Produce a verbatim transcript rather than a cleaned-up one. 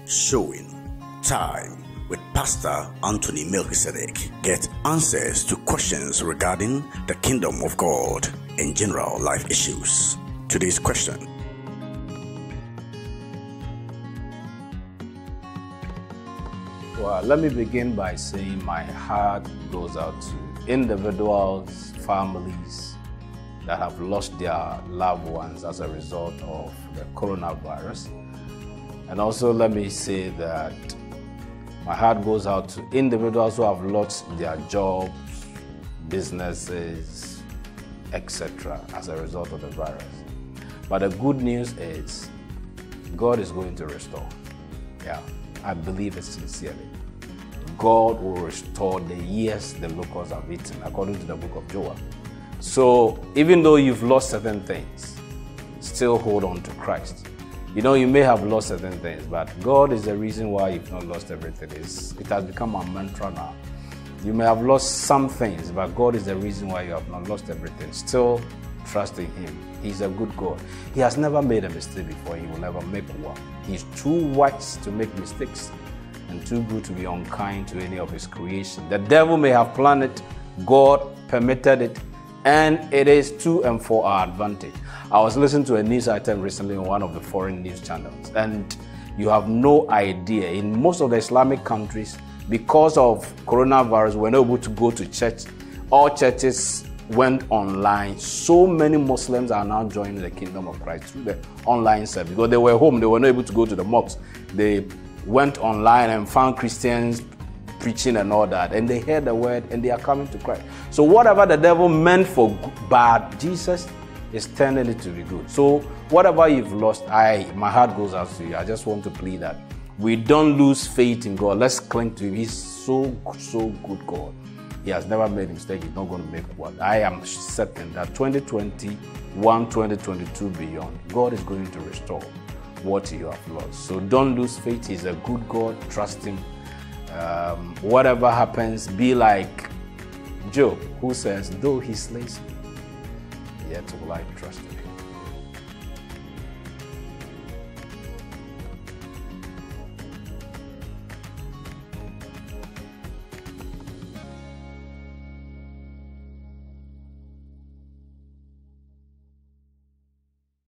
Showing Time with Pastor Anthony Melchizedek. Get answers to questions regarding the kingdom of God and general life issues. Today's question: Well, let me begin by saying my heart goes out to individuals, families that have lost their loved ones as a result of the coronavirus. And also let me say that my heart goes out to individuals who have lost their jobs, businesses, et cetera as a result of the virus. But the good news is God is going to restore. Yeah, I believe it sincerely. God will restore the years the locusts have eaten, according to the book of Joel. So even though you've lost certain things, still hold on to Christ. You know, you may have lost certain things, but God is the reason why you've not lost everything. It's, it has become a mantra now. You may have lost some things, but God is the reason why you have not lost everything. Still trust in Him. He's a good God. He has never made a mistake before. He will never make one. He's too wise to make mistakes and too good to be unkind to any of His creation. The devil may have planned it, God permitted it, and it is to and for our advantage. I was listening to a news item recently on one of the foreign news channels, and you have no idea. In most of the Islamic countries, because of coronavirus, we're not able to go to church. All churches went online. So many Muslims are now joining the kingdom of Christ through the online service. Because they were home, they were not able to go to the mosques. They went online and found Christians preaching and all that, and they heard the word and they are coming to Christ. So whatever the devil meant for bad, Jesus is turning it to be good. So whatever you've lost, I my heart goes out to you. I just want to plead that we don't lose faith in God. Let's cling to Him. He's so, so good God. He has never made a mistake. He's not going to make one. I am certain that twenty twenty-one, twenty twenty-two beyond, God is going to restore what you have lost. So don't lose faith. He's a good God. Trust Him. Um, whatever happens, be like Job, who says, though He slays me, yet will I trust Him.